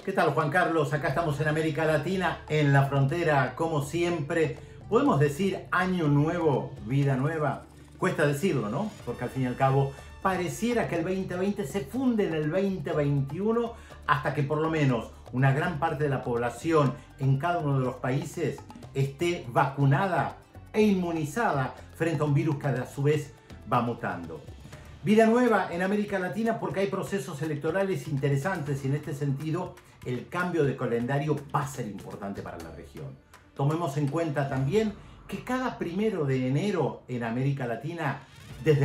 ¿Qué tal, Juan Carlos? Acá estamos en América Latina, en la frontera, como siempre. ¿Podemos decir año nuevo, vida nueva? Cuesta decirlo, ¿no? Porque al fin y al cabo pareciera que el 2020 se funde en el 2021 hasta que por lo menos una gran parte de la población en cada uno de los países esté vacunada e inmunizada frente a un virus que a su vez va mutando. Vida nueva en América Latina porque hay procesos electorales interesantes y en este sentido el cambio de calendario va a ser importante para la región. Tomemos en cuenta también que cada 1 de enero en América Latina desde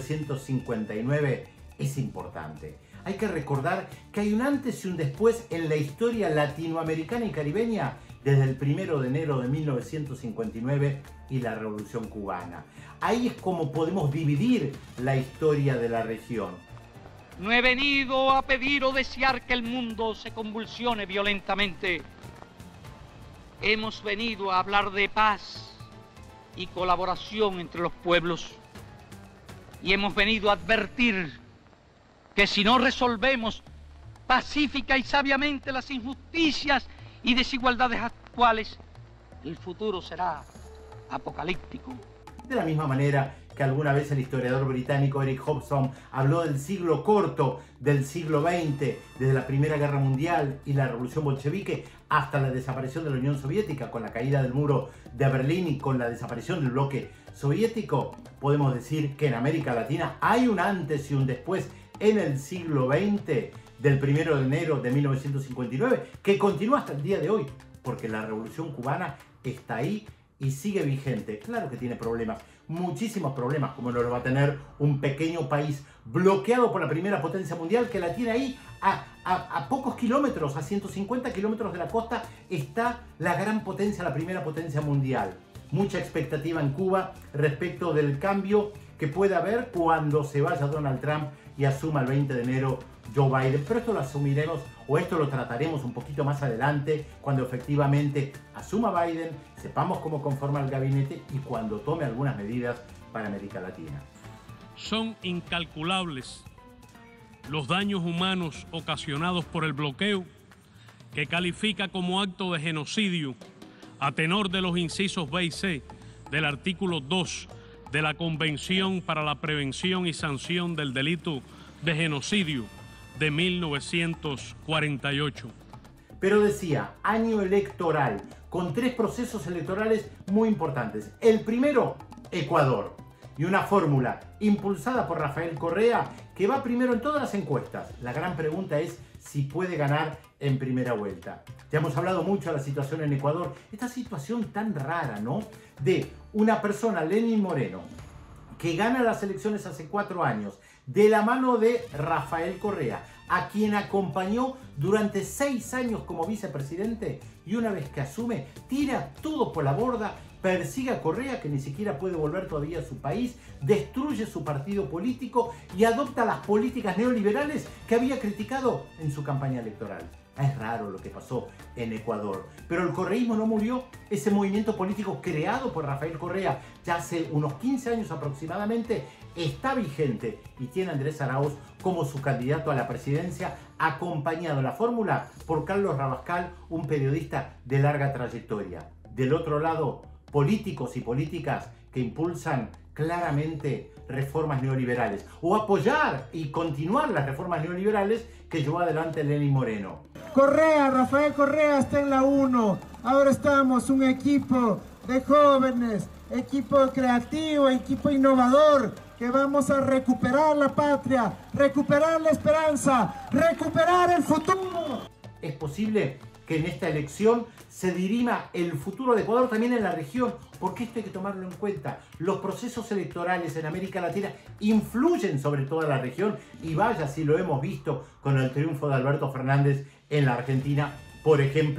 1959 es importante. Hay que recordar que hay un antes y un después en la historia latinoamericana y caribeña desde el 1 de enero de 1959 y la Revolución Cubana. Ahí es como podemos dividir la historia de la región. No he venido a pedir o desear que el mundo se convulsione violentamente. Hemos venido a hablar de paz y colaboración entre los pueblos. Y hemos venido a advertir que si no resolvemos pacífica y sabiamente las injusticias y desigualdades actuales, el futuro será apocalíptico. De la misma manera que alguna vez el historiador británico Eric Hobson habló del siglo corto, del siglo XX, desde la Primera Guerra Mundial y la Revolución Bolchevique hasta la desaparición de la Unión Soviética con la caída del muro de Berlín y con la desaparición del bloque soviético, podemos decir que en América Latina hay un antes y un después en el siglo XX, del 1 de enero de 1959, que continúa hasta el día de hoy, porque la Revolución Cubana está ahí y sigue vigente. Claro que tiene problemas, muchísimos problemas, como no lo va a tener un pequeño país bloqueado por la primera potencia mundial que la tiene ahí a pocos kilómetros, a 150 kilómetros de la costa, está la gran potencia, la primera potencia mundial. Mucha expectativa en Cuba respecto del cambio que puede haber cuando se vaya Donald Trump y asuma el 20 de enero Joe Biden, pero esto lo asumiremos o esto lo trataremos un poquito más adelante cuando efectivamente asuma Biden, sepamos cómo conforma el gabinete y cuando tome algunas medidas para América Latina. Son incalculables los daños humanos ocasionados por el bloqueo, que califica como acto de genocidio a tenor de los incisos B y C del artículo 2 de la Convención para la Prevención y Sanción del Delito de Genocidio de 1948. Pero decía, año electoral, con 3 procesos electorales muy importantes. El primero, Ecuador, y una fórmula impulsada por Rafael Correa que va primero en todas las encuestas. La gran pregunta es si puede ganar en primera vuelta. Ya hemos hablado mucho de la situación en Ecuador, esta situación tan rara, ¿no? De una persona, Lenín Moreno, que gana las elecciones hace 4 años, de la mano de Rafael Correa, a quien acompañó durante 6 años como vicepresidente, y una vez que asume, tira todo por la borda, persigue a Correa, que ni siquiera puede volver todavía a su país, destruye su partido político y adopta las políticas neoliberales que había criticado en su campaña electoral. Es raro lo que pasó en Ecuador, pero el correísmo no murió. Ese movimiento político creado por Rafael Correa ya hace unos 15 años aproximadamente está vigente y tiene a Andrés Arauz como su candidato a la presidencia, acompañado en la fórmula por Carlos Rabascal, un periodista de larga trayectoria. Del otro lado, políticos y políticas que impulsan claramente reformas neoliberales o apoyar y continuar las reformas neoliberales que llevó adelante Lenín Moreno. Correa, Rafael Correa está en la 1. Ahora estamos un equipo de jóvenes, equipo creativo, equipo innovador, que vamos a recuperar la patria, recuperar la esperanza, recuperar el futuro. Es posible que en esta elección se dirima el futuro de Ecuador también en la región, porque esto hay que tomarlo en cuenta. Los procesos electorales en América Latina influyen sobre toda la región y vaya si lo hemos visto con el triunfo de Alberto Fernández en la Argentina, por ejemplo,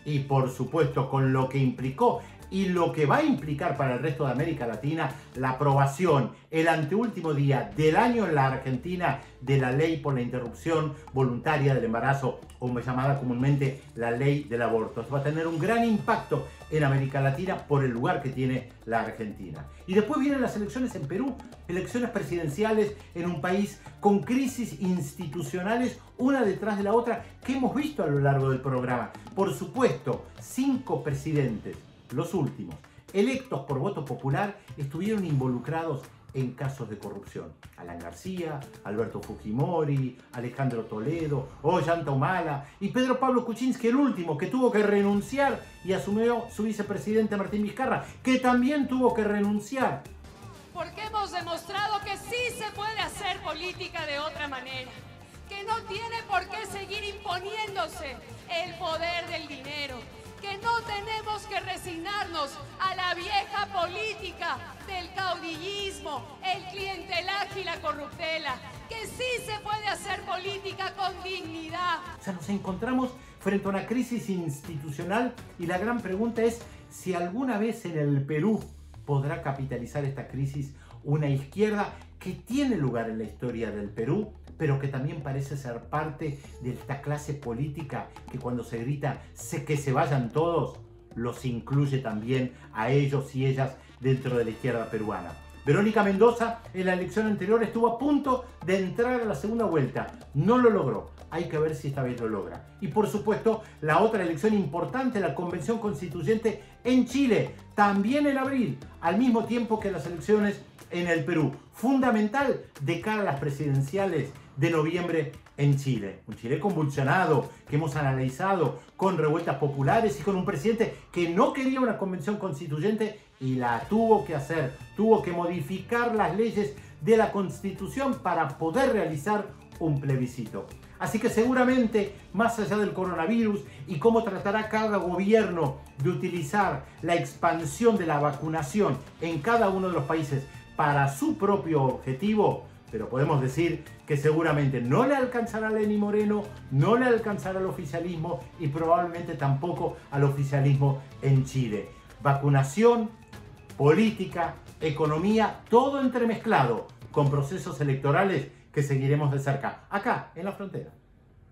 y por supuesto con lo que implicó y lo que va a implicar para el resto de América Latina la aprobación el anteúltimo día del año en la Argentina de la ley por la interrupción voluntaria del embarazo, o llamada comúnmente la ley del aborto. Esto va a tener un gran impacto en América Latina por el lugar que tiene la Argentina. Y después vienen las elecciones en Perú, elecciones presidenciales en un país con crisis institucionales una detrás de la otra que hemos visto a lo largo del programa. Por supuesto, 5 presidentes, los últimos, electos por voto popular, estuvieron involucrados en casos de corrupción. Alan García, Alberto Fujimori, Alejandro Toledo, Ollanta Humala y Pedro Pablo Kuczynski, el último, que tuvo que renunciar y asumió su vicepresidente Martín Vizcarra, que también tuvo que renunciar. Porque hemos demostrado que sí se puede hacer política de otra manera, que no tiene por qué seguir imponiéndose el poder del dinero, que no tenemos que resignarnos a la vieja política del caudillismo, el clientelaje y la corruptela, que sí se puede hacer política con dignidad. O sea, nos encontramos frente a una crisis institucional y la gran pregunta es si alguna vez en el Perú podrá capitalizar esta crisis una izquierda que tiene lugar en la historia del Perú, pero que también parece ser parte de esta clase política que cuando se grita que se vayan todos, los incluye también a ellos y ellas dentro de la izquierda peruana. Verónica Mendoza en la elección anterior estuvo a punto de entrar a la segunda vuelta, no lo logró. Hay que ver si esta vez lo logra. Y por supuesto, la otra elección importante, la Convención Constituyente en Chile, también en abril, al mismo tiempo que las elecciones en el Perú. Fundamental de cara a las presidenciales de noviembre en Chile. Un Chile convulsionado que hemos analizado con revueltas populares y con un presidente que no quería una convención constituyente y la tuvo que hacer. Tuvo que modificar las leyes de la Constitución para poder realizar un plebiscito. Así que seguramente, más allá del coronavirus y cómo tratará cada gobierno de utilizar la expansión de la vacunación en cada uno de los países para su propio objetivo, pero podemos decir que seguramente no le alcanzará a Lenín Moreno, no le alcanzará al oficialismo y probablemente tampoco al oficialismo en Chile. Vacunación, política, economía, todo entremezclado con procesos electorales que seguiremos de cerca, acá en la frontera.